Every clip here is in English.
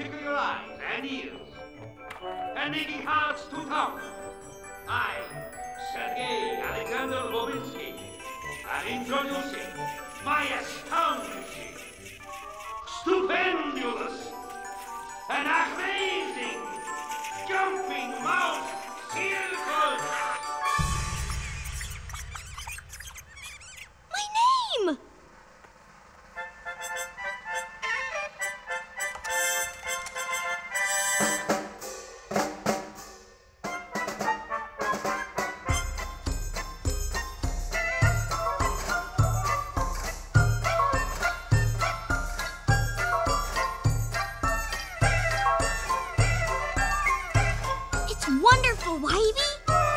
tickle your eyes and ears, and making hearts to pound. I, Sergei Alexander Bobinsky, am introducing my astonishing, stupendulous, and amazing jumping mouse circus. My name! It's wonderful, Wavy!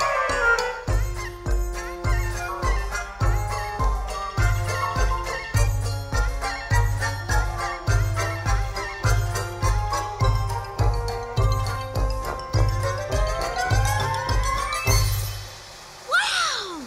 Wow!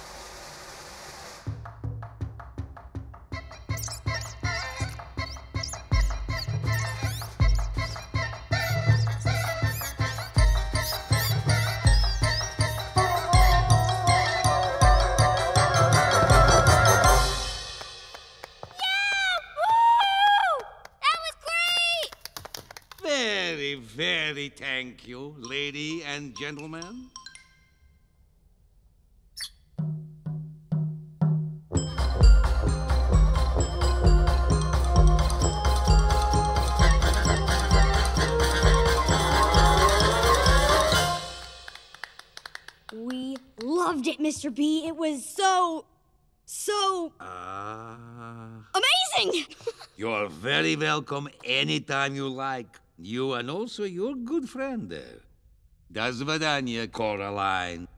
Very, very thank you, lady and gentlemen. We loved it, Mr. B. It was so amazing! You're very welcome anytime you like. You and also your good friend there. До свидания, Coraline.